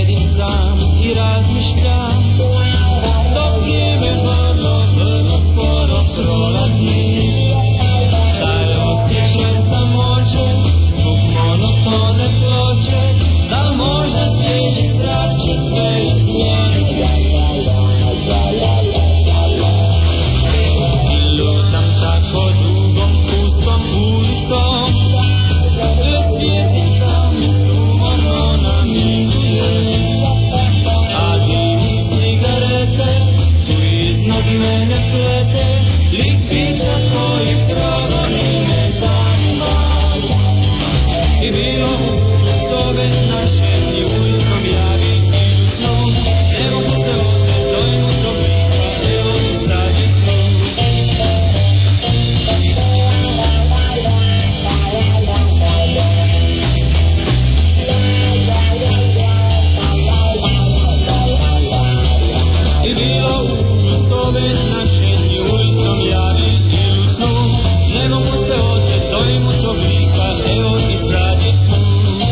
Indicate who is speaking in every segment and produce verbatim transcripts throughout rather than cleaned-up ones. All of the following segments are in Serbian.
Speaker 1: sjedim sam i razmišljam, dok vrijeme vrlo, vrlo sporo prolazi. Taj osjećaj samoće, zbog monotone ploče, da možda svježi zrak će sve izmijeniti. I lutam tako dugom, pustom ulicom, gdje svjetiljka mi sumorno namiguje, a dim iz cigarete tu iznad mene plete, lik bića koji progoni me danima. I bilo s ove naše i ulicom javi idu snu, ne mogu se otet dojmu tog lika, evo mi sad je tu. I bilo s ove naše i ulicom javi idu snu, ne mogu se otet dojmu tog lika, evo mi sad je tu.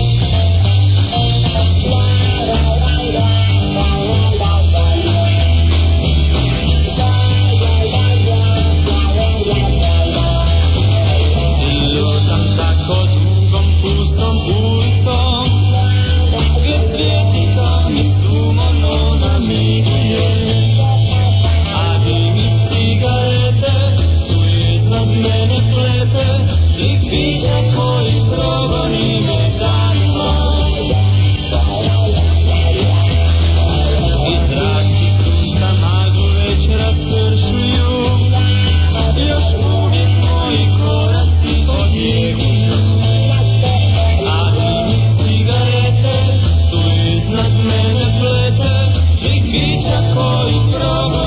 Speaker 1: I lutam tako dugom, pustom ulicom, gdje svjetiljka mi sumorno namiguje, a dim iz cigarete tu iznad mene plete, lik bića koji progoni me danima. I zraci sunca maglu već raspršuju, još uvijek moji koraci odjekuju, a dim iz cigarete tu iznad mene plete, lik bića koji progoni